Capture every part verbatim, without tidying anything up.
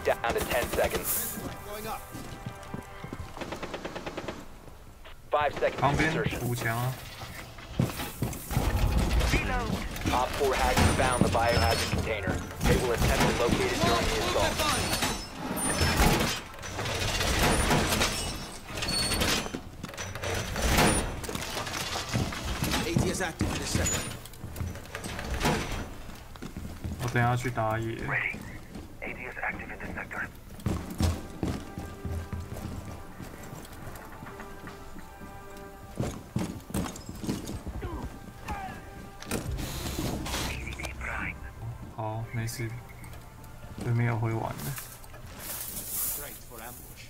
Down to ten seconds. Five seconds 旁 to 边 insertion. 补墙啊！ Op four hasn't found the biohazard container. They will attempt to locate it during the assault. A D S active in a second. 我等一下去打野。 Ready. A D S active in this sector. C C T prime. 好，没事，对面有会玩的。 Great for ambush.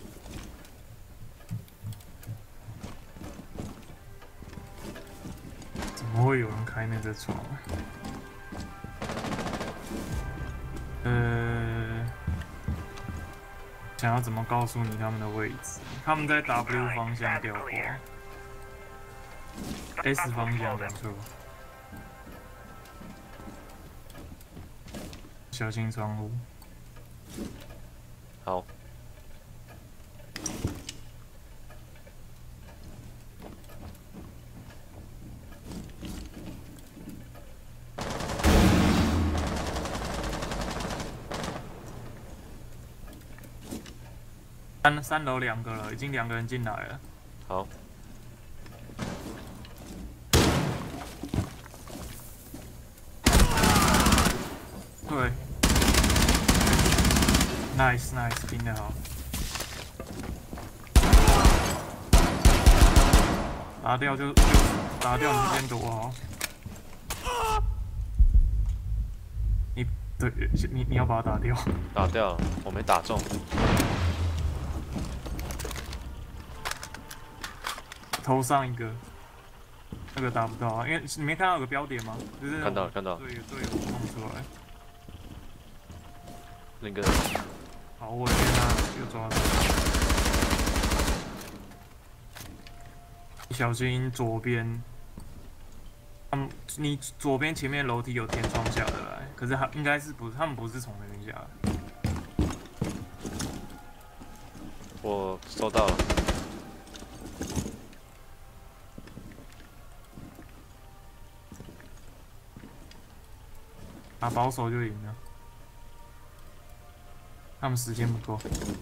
怎么会有人开那个窗？呃，想要怎么告诉你他们的位置？他们在 W 方向掉过 ，S 方向没错。小心窗户。 好。 三三楼两个了，已经两个人进来了。 好。 对 ，nice nice， 拼得好。打掉就就打掉，你先躲好。你对，你你要把它打掉。 打掉了，我没打中。 头上一个，那个打不到啊，因为你没看到有个标点吗？就是看到了，看到了。 队友队友弄出来。 那个， 好，我天啊，又抓到！你小心左边，他们你左边前面楼梯有天窗下得来，可是他应该是不，他们不是从那边下来。 我收到了。 打保守就赢了，他们时间不够。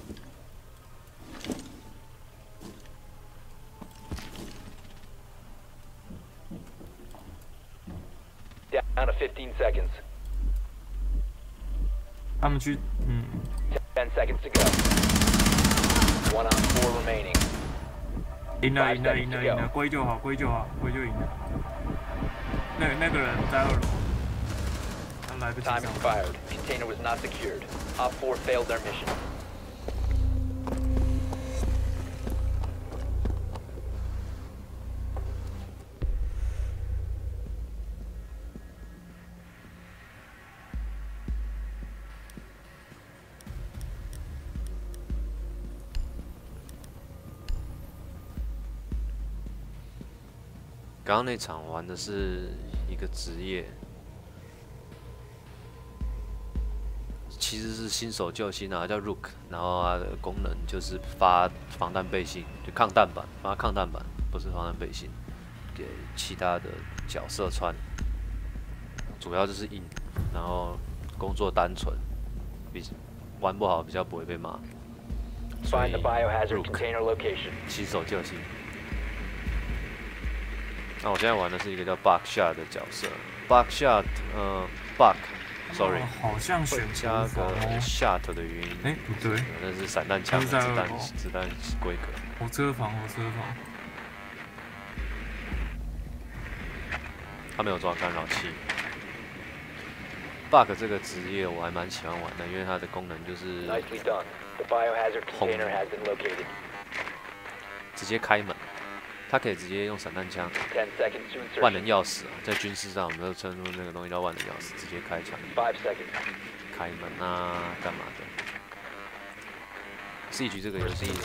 Down to fifteen seconds. 他们去，嗯。 Ten seconds to go. One on four remaining. 赢了，赢了，赢了，赢了，归就好，归就好，归就赢了。那那个人在二楼。 Time expired. Container was not secured. Op four failed their mission. 刚刚那场玩的是一个职业。 其实是新手救星啊，叫 Rook， 然后它的功能就是发防弹背心，就抗弹板，发抗弹板，不是防弹背心，给其他的角色穿。主要就是硬，然后工作单纯，比玩不好比较不会被骂。所以 Find the biohazard container location. 新手救星。那我现在玩的是一个叫 Buckshot 的角色 ，Buckshot， 呃 ，Buck。Sorry， 好像选加个 shot 的原因。 哎，不对， 那是散弹枪的子弹子弹规格。 火车房，火车房。 他没有装干扰器。Bug 这个职业我还蛮喜欢玩的，因为它的功能就是轰，直接开门。 它可以直接用散弹枪，万能钥匙啊，在军事上我们都称呼那个东西叫万能钥匙，直接开枪，开门啊，干嘛的 ？Siege 这个游戏，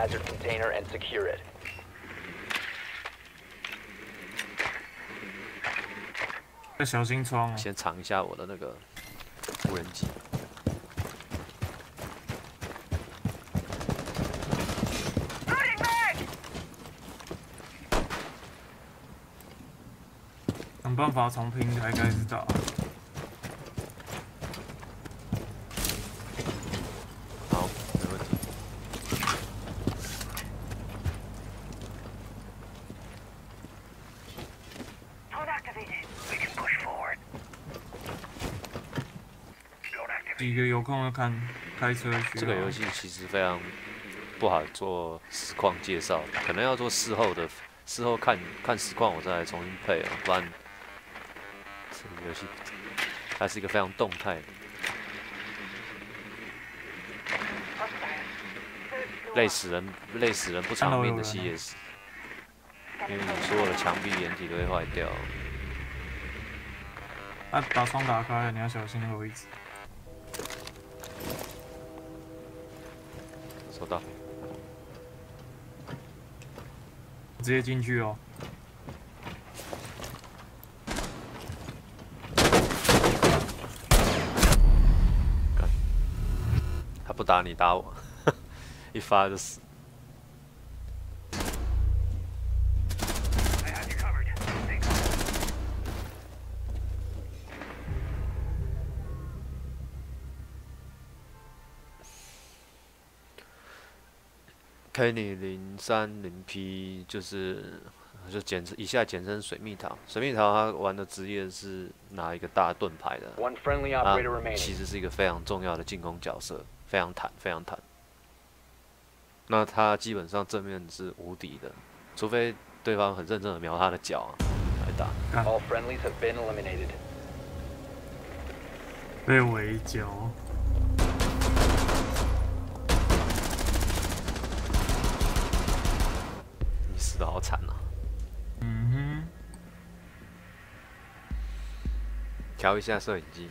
要小心窗、啊。 先尝一下我的那个无人机。 办法从平台开始打。 好，没问题。 Code activated. We can push forward. Code activated. 几个有空要看开车的学。 这个游戏其实非常不好做实况介绍，可能要做事后的，事后看看实况我再来重新配啊，不然这个游戏它是一个非常动态的，累死人，累死人不偿命的 C S， 因为你所有的墙壁掩体都会坏掉。 啊，把窗打开了，你要小心那个位置。 收到。 直接进去哦。 他不打你打我，一发就死。 I have you covered. Stay calm. Kenny 零三零 P 就是就简称以下简称水蜜桃。水蜜桃他玩的职业是拿一个大盾牌的， One friendly 啊 operator，remaining。 其实是一个非常重要的进攻角色，非常坦，非常坦。那他基本上正面是无敌的，除非对方很认真的瞄他的脚、啊、来打。 All friendlies have been eliminated。 被围剿。 你死的好惨啊！ 嗯哼。 调一下摄影机。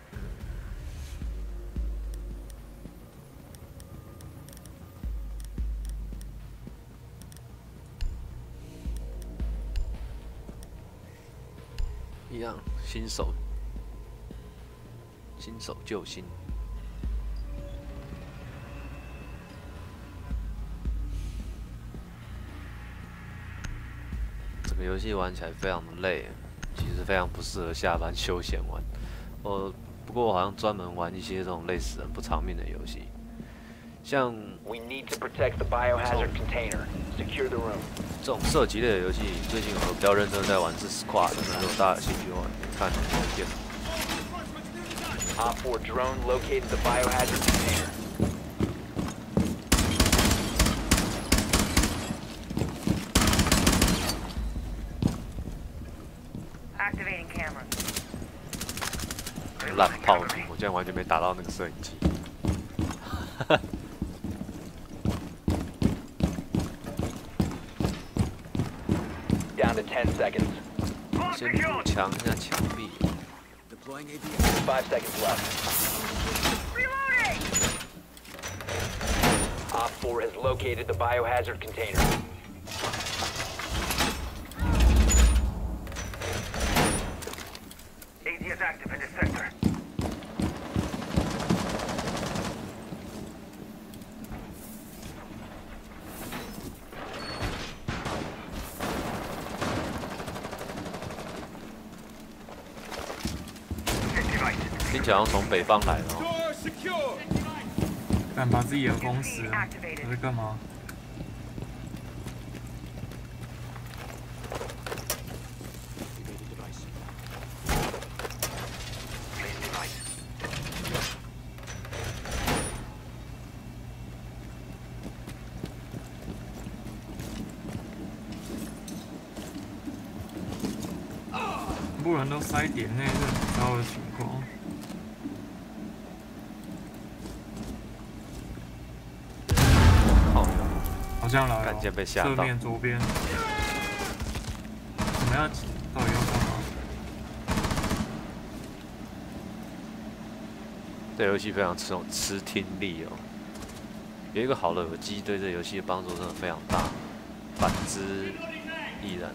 一样，新手，新手救星。 这个游戏玩起来非常的累，其实非常不适合下班休闲玩。我不过我好像专门玩一些这种累死人不偿命的游戏，像 We need to protect the biohazard container. Secure the room. 这种射击类的游戏，最近我比较认真在玩是 Squad， 那如果大家有兴趣的话，可以看影片。 Op four drone located the biohazard container. Activating camera. 烂炮兵，我竟然完全没打到那个摄影机。 Down to ten seconds. 先补强一下墙壁。 Deploying A B S. Five seconds left. Reloading! Op four has located the biohazard container. A D is active in this sector. Device. 听起来好像从北方来的哦。 Door secure. 敢把自己的封死了，这是干嘛？ Activated device. Place device. 全部人都塞点内，这很糟的情况。 好， 好像来干了、 键被吓到侧面左边。我们要到底要干嘛？ 这游戏非常吃吃听力哦。有一个好的耳机对这游戏的帮助真的非常大，反之亦然。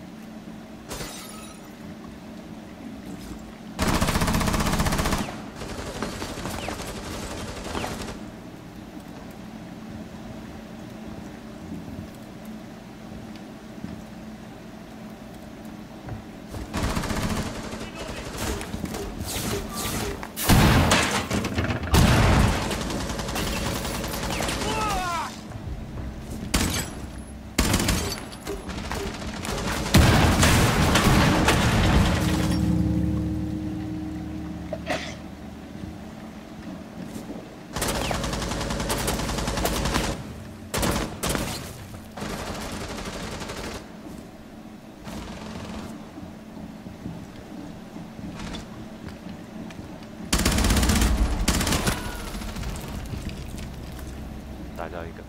打掉一个。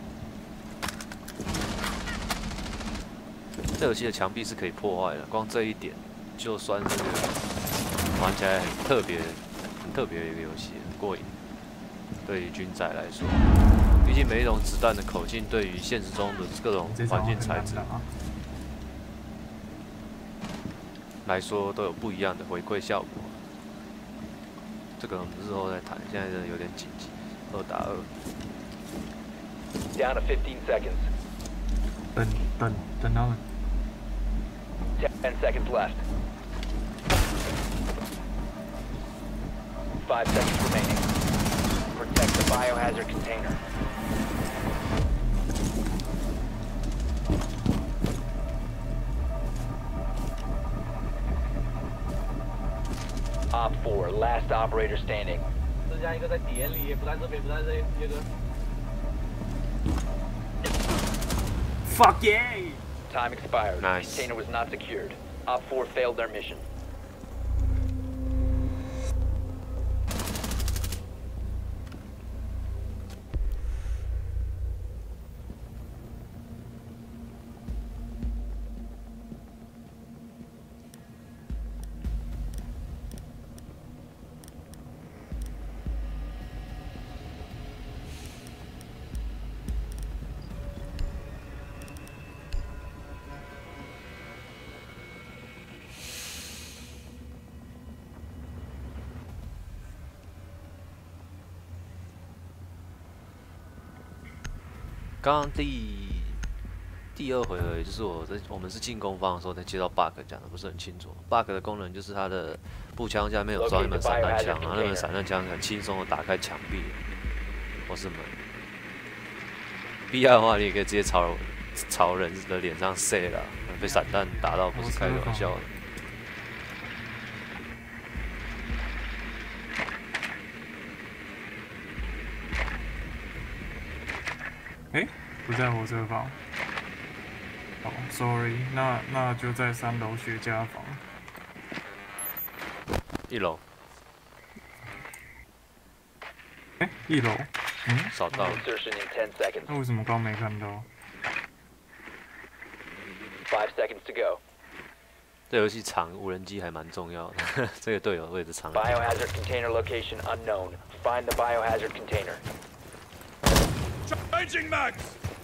这游戏的墙壁是可以破坏的，光这一点就算是玩起来很特别、很特别的一个游戏，很过瘾。对于军仔来说，毕竟每一种子弹的口径对于现实中的各种环境材质来说都有不一样的回馈效果。这个我们日后再谈，现在真的有点紧急，二打二。 Down to fifteen seconds. 等等等到 Ten seconds left. Five seconds remaining. Protect the biohazard container. Op four, last operator standing. 剩下一个在点里，不在这边，不在这边，这个。 Fuck yeah! Time expired. Nice. The container was not secured. Op four failed their mission. 刚刚第第二回合，也就是我在我们是进攻方的时候才接到 bug， 讲的不是很清楚。bug 的功能就是它的步枪下面有装一门散弹枪，然后那门散弹枪很轻松的打开墙壁或是门。必要的话，你也可以直接朝朝人的脸上射啦，被散弹打到不是开玩笑的。 哎，不在火车房。哦 ，sorry， 那那就在三楼学家房。 一楼。 哎，一楼。嗯， 扫到了。 Insertion in ten seconds. 那为什么刚没看到 Five seconds to go. 这游戏藏无人机还蛮重要的，这个队友位置藏。 Biohazard container location unknown. Find the biohazard container. Changing mags!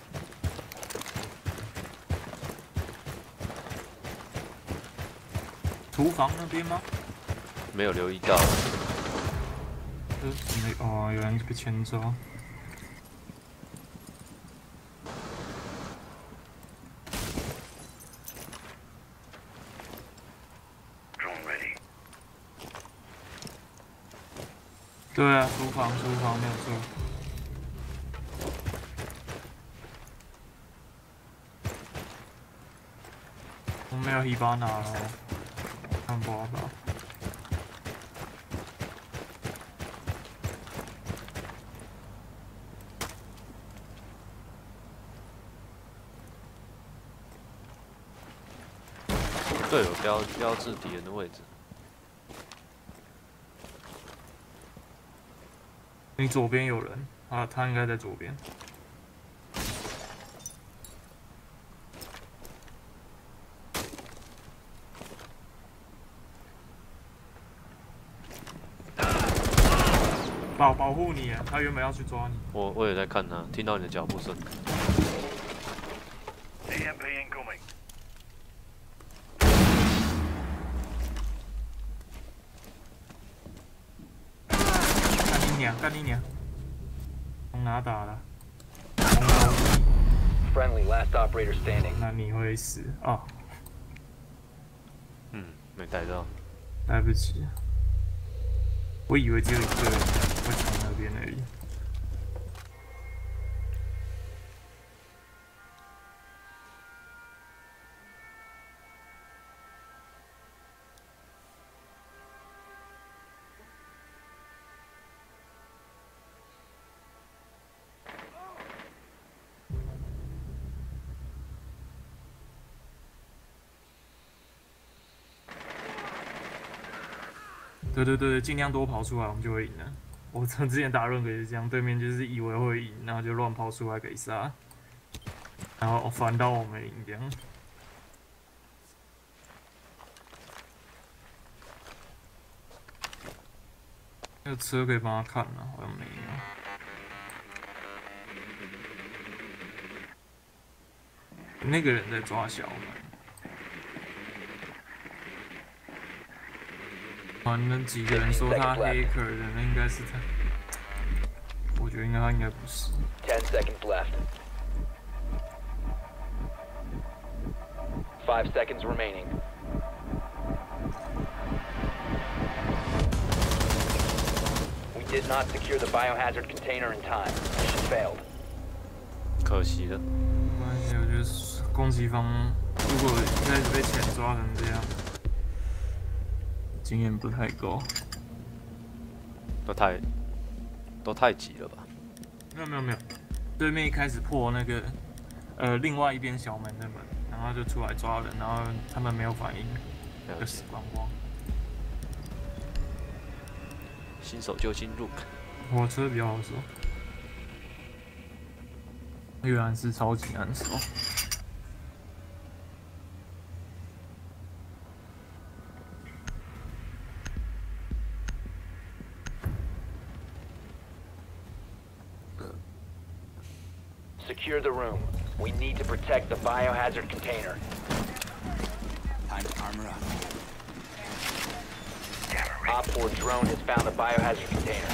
厨房那边吗？ 没有留意到。 呃，没哦，有人被牵走。 对啊，厨房，厨房没有错。我没有一把拿了，看不好吧？ 队友标标志敌人的位置。 你左边有人啊，他应该在左边。保保护你啊！他原本要去抓你。 我我也在看他，听到你的脚步声。 E M P incoming. 干你娘！干你娘！从哪打的？从楼梯。 Friendly, last operator standing. 那你会死哦。 嗯，没逮到。 来不及。我以为只有一个人会从那边而已。对对对，尽量多跑出来，我们就会赢了。 我从之前打任何也是这样，对面就是以为会赢，然后就乱抛出来给杀，然后反倒我们赢这样。那个车可以帮他看啊，好像没有。那个人在抓小门。反正几个人说他黑客的，那应该是他。我觉得应该他应该不是。 Ten seconds left. Five seconds remaining. We did not secure the biohazard container in time. Mission failed. 可惜了。 没关系，我觉得攻击方如果一开始被前抓成这样，经验不太够。 都太都太急了吧？ 没有没有没有，对面一开始破那个呃另外一边小门的门，然后就出来抓人，然后他们没有反应，就死光光。 新手救星 Rook， 火车比较好说，原来是超级难说。 Secure the room. We need to protect the biohazard container. Time to armor up. Op four drone has found the biohazard container.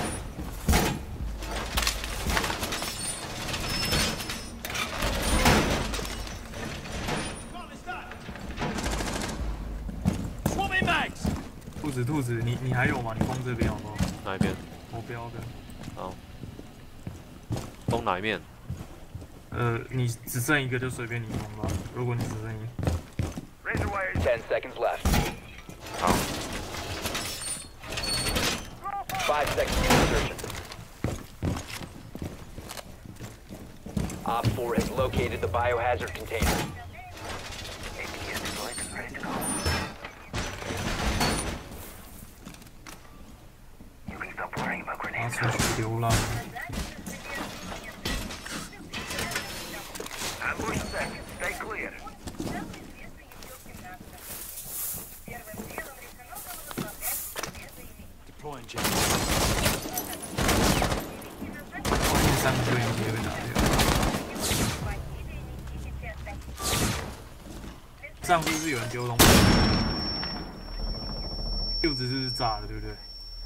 Swapping mags. 兔子兔子，你你还有吗？你封这边好不好？ 哪一边？ 我标的。 好，封哪一面？ 呃，你只剩一个就随便你封吧。如果你只剩一， Razor wires. Ten seconds left. 好， Five seconds to insertion. Op four has located the biohazard container. A P is deployed and ready to go. You can stop worrying about 拿 grenades. 出去流浪。 Ambush set. Stay clear. Deploying jet. 外面三个队员也被打掉。上次是有人丢东西，柚子是不是炸了，对不对？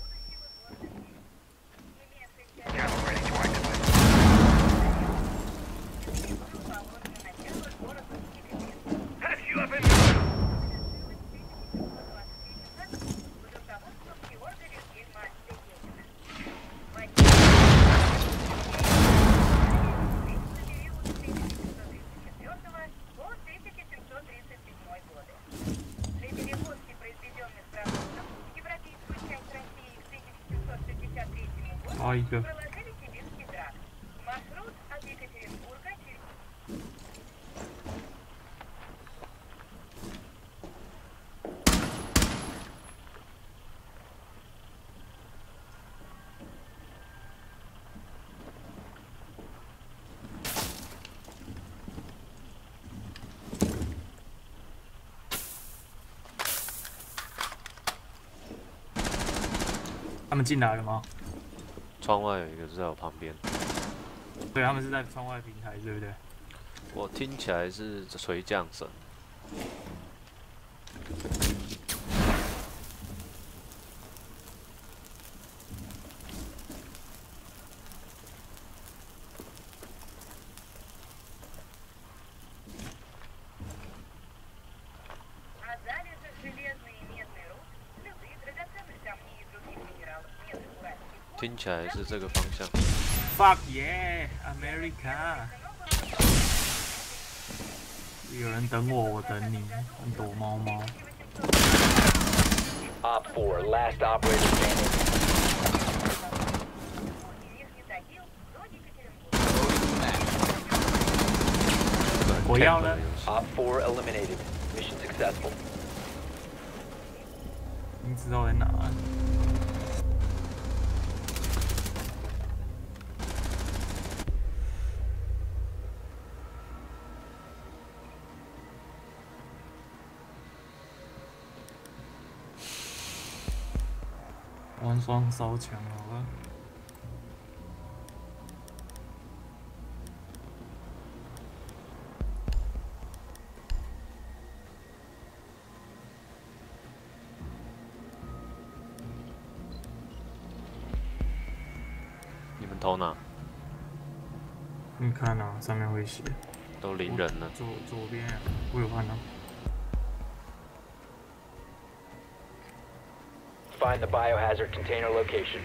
Camera ready to activate. 抓一个。 他们进来了吗？ 窗外有一个是在我旁边， 对，他们是在窗外平台，对不对？ 我听起来是垂降声。听起来是这个方向。 Fuck yeah, America！ 有人等我，我等你，很躲猫猫。 Op four, last operator standing. 我要了。 Op four eliminated. Mission successful. 你知道在哪？ 玩双烧枪好了。 你们投哪？ 你看啊，上面会写。 都零人了。 左左边啊，我有看到。 Find the biohazard container location.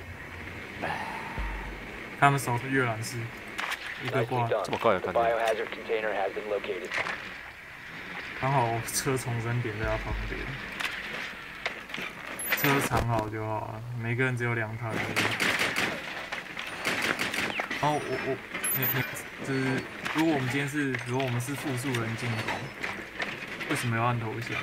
他们守是阅览室，一个 Nicely 挂， done. 这么快就 The 看见。 biohazard container has been located. 刚好车重生点在他旁边，车藏好就好了，每个人只有两台而已。然后我我你你就是，如果我们今天是，如果我们是复数人进攻，为什么要按投降？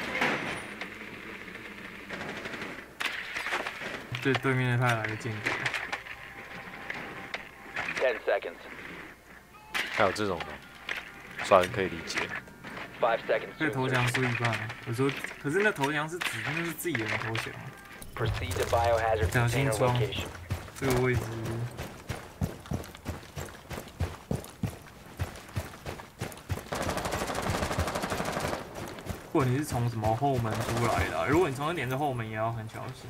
对对面的派来的间谍。 Ten seconds. 还有这种的，虽然可以理解。 Five seconds 这 to 投降 insert. 输一半，我说，可是那投降是指那是自己人的投降， Proceed to biohazard 小心 container 装 location. 这个位置。 如果你是从什么后门出来的、啊，如果你从那连着后门，也要很小心。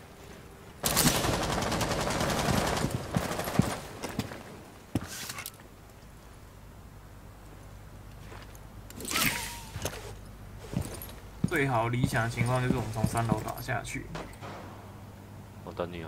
最好理想的情况就是我们从三楼打下去。 我等你啊。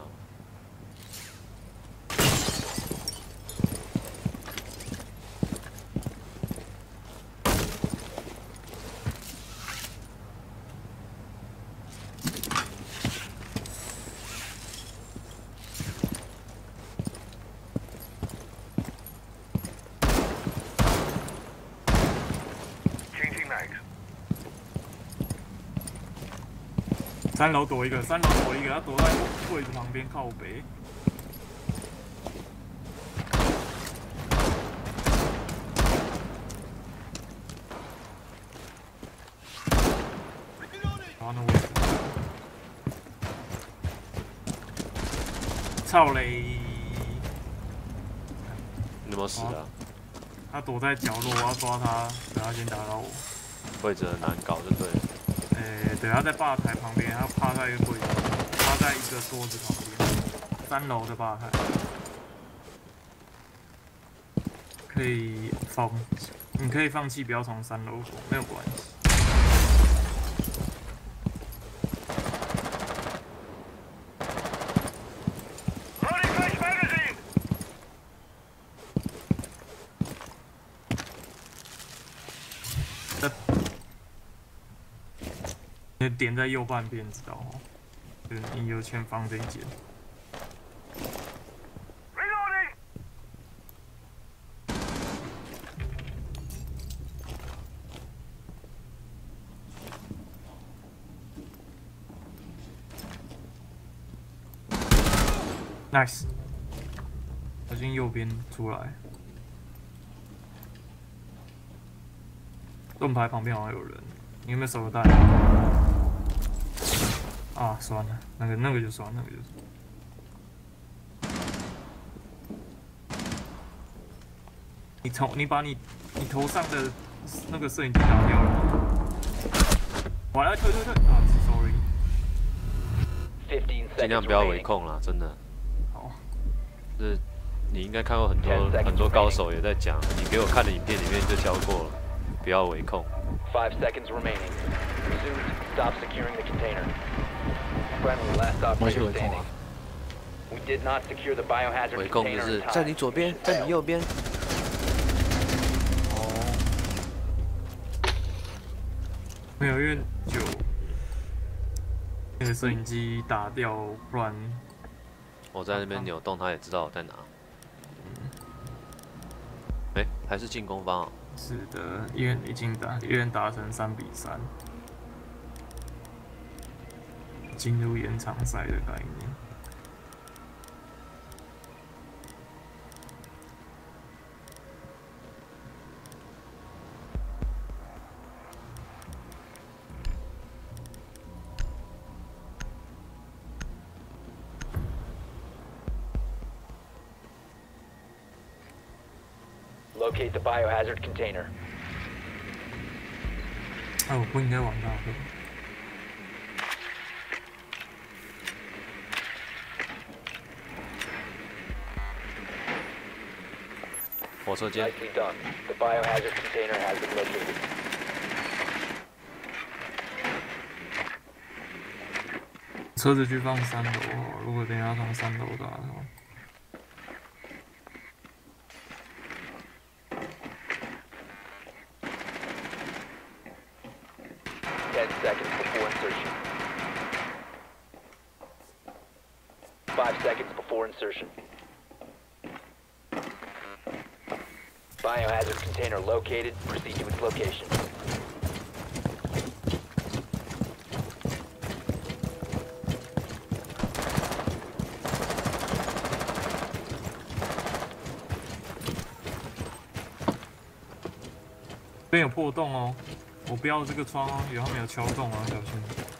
三楼躲一个，三楼躲一个，他躲在柜子旁边靠北。然后那位置，操嘞！ 你有没有死啊？ 他躲在角落，我要抓他，等他先打到我。 位置很难搞，就对了。 呃，对，他在吧台旁边，他趴在一个柜子，趴在一个桌子旁边，三楼的吧台，可以放，你可以放弃，不要从三楼过，没有关系。你的点在右半边，知道哦？就是你有前方这一节。Nice， 小心右边出来。盾牌旁边好像有人，你有没有手榴弹？啊，算了，那个那个就算，那个就算。你从你把你你头上的那个摄影机打掉了。我来退退退啊 ！Sorry。 尽量不要围控啦，真的。 好。 是，你应该看过很多很多高手也在讲，你给我看的影片里面就教过了，不要围控。 Five seconds remaining. Resume. Stop securing the container. Friendly, last operator standing. We did not secure the biohazard 围控就 container 是 in 在 time. 你左边，在你右边。 没有，因为就那个摄影机打掉，不然我在那边扭动，他也知道我在哪。哎、欸，还是进攻方啊？ 是的，因为已经打，因为打成三比三，进入延长赛的概念。 Locate the biohazard container. 哎，我不应该玩大会。 火车间， Nicely done. The biohazard container has been located. 车子去放三楼哦，如果等一下从三楼打的话。 Ten seconds before insertion. Five seconds before insertion. Biohazard container located. Proceed to its location. 这边有破洞哦，我不要这个窗哦，有他们有敲洞啊，小心。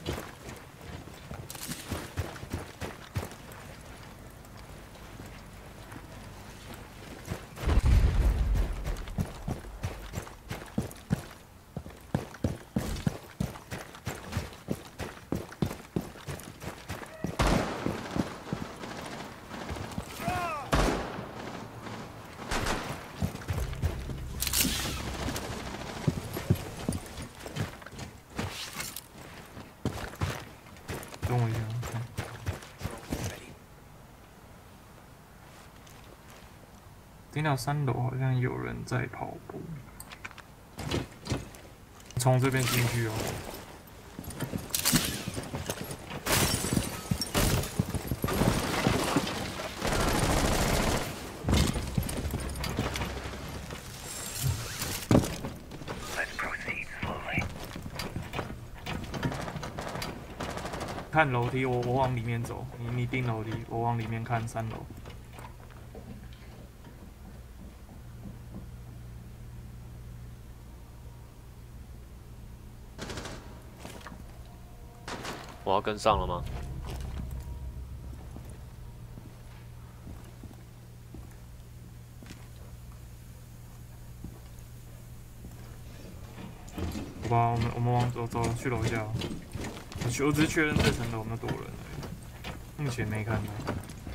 等我一下，看。听到三楼好像有人在跑步，从这边进去哦。看楼梯，我我往里面走，你你定楼梯，我往里面看三楼。 我要跟上了吗？ 好吧，我们我们往走走去楼下。我去，我只是确认这层楼有没有多人而已，目前没看到。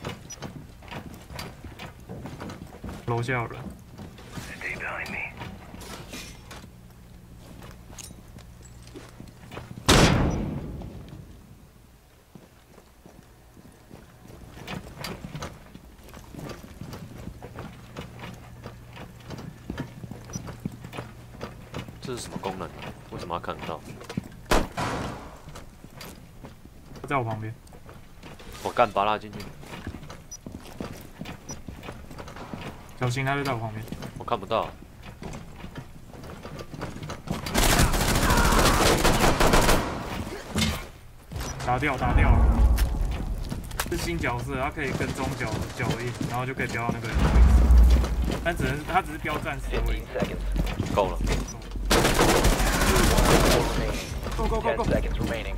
楼下有人。 Stay behind me. 这是什么功能？为什么要看得到？ 在我旁边， 我干拔拉进去， 小心他就在我旁边。 我看不到。 打掉，打掉了。是新角色，他可以跟踪脚脚印，然后就可以飙到那个人的位置。但只能他只是飙战士的位置。 Fifteen seconds. 够了。 Go go go Ten go！ seconds remaining.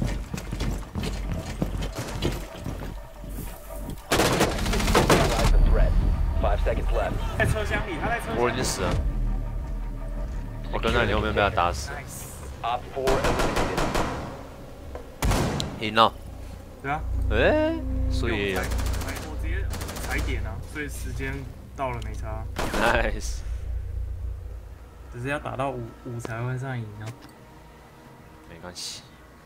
Neutralize the threat. Five seconds left. 在车厢里，他在车厢里。 我已经死了。我跟在你后面被他打死。 Nice。 Op four eliminated. 赢了。 对啊。 哎，所以我踩我直接踩点啊，所以时间到了没差， nice。 只是要打到五五才会上赢啊。 没关系。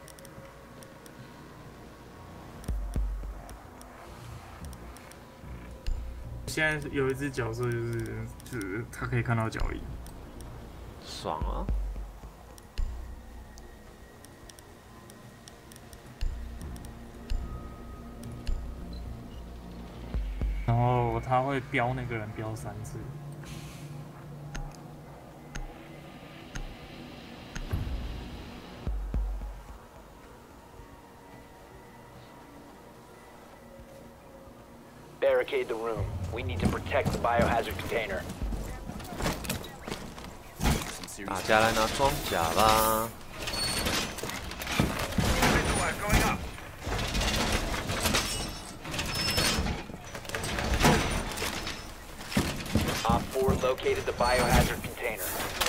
现在有一只角色就是就是他可以看到脚印， 爽啊！ 然后他会标那个人标三次。 Barricade the room. We need to protect the biohazard container. 大家来拿装甲吧！ Going up. Op four located the biohazard container.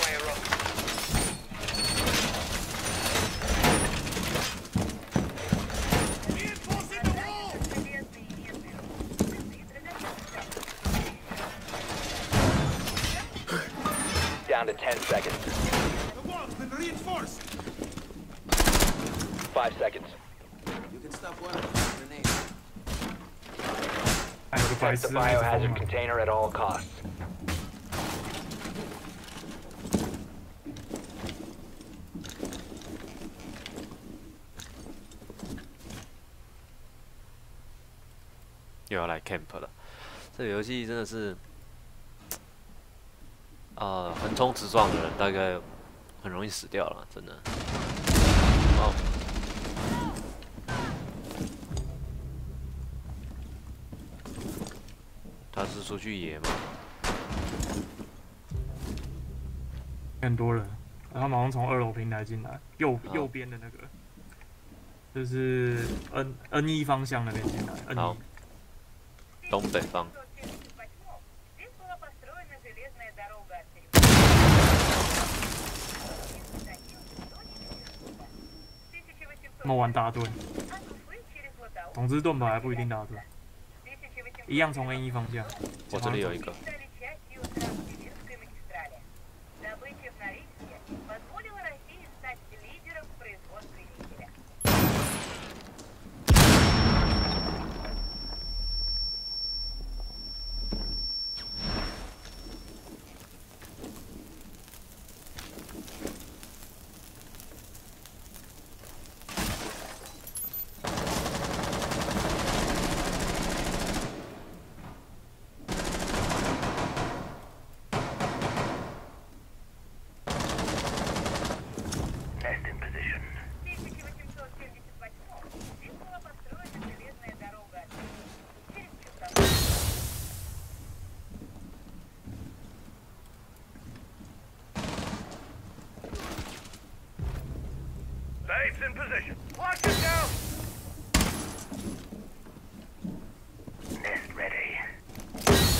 Down to ten seconds. The wall's been reinforced. Five seconds. You can stop one with a grenade. 还有个白 Protect 痴 the 那个 biohazard 疯了 container at all costs. 又要来 camp 了。这个游戏真的是，呃，横冲直撞的人大概很容易死掉了，真的。哦，他是出去野吗？ 很多人，他们好像从二楼平台进来，右好右边的那个，就是 N N 一方向那边进来。N 好一， 东北方。 Здесь была построена железная дорога от перекрестка. 他们玩大盾， От Уфы через Златоуст 总之盾牌还不一定大盾，一样从 N 一方向。 我这里有一个。 стали частью Транссибирской магистрали. Добыча в Норильске позволила России стать лидером в производстве никеля. Nest in position. В тысяча восемьсот семьдесят восьмом здесь была построена железная дорога от Перекрестка через Чертанов. Babes in position. Watch it down. Nest ready.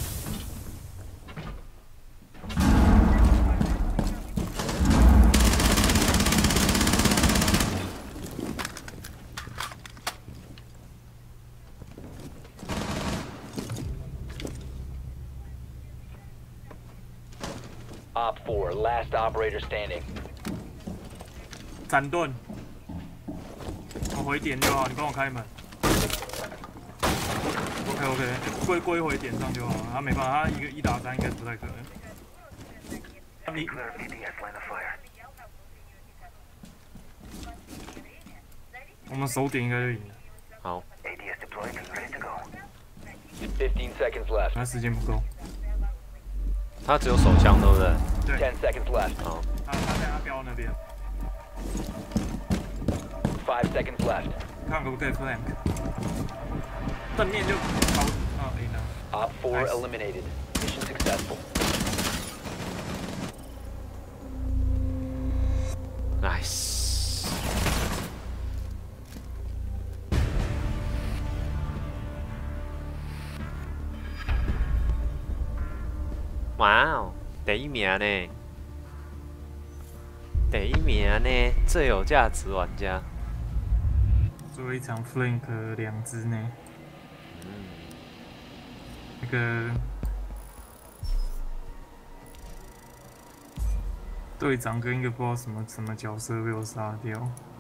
Op four, last operator standing. 闪盾，我回点就好，你帮我开门。OK OK， 归归回点上就好了。他没办法，他一个一打三应该是不太可能。你 Clear of A D S line of fire. 我们守点应该就赢了， 好， A D S deployed and ready to go. Fifteen seconds left. 那时间不够。 他只有手枪，对不对？ 对， Ten seconds left. 好， 他他在他标那边， Five seconds left. 看可不可以 flank。正面就好，啊赢了。 Op four Nice. eliminated. Mission successful. nice。哇哦，第一名呢！第一名呢，最有价值玩家。 最后一场 flank 两只呢，那个队长跟一个不知道什么什么角色被我杀掉。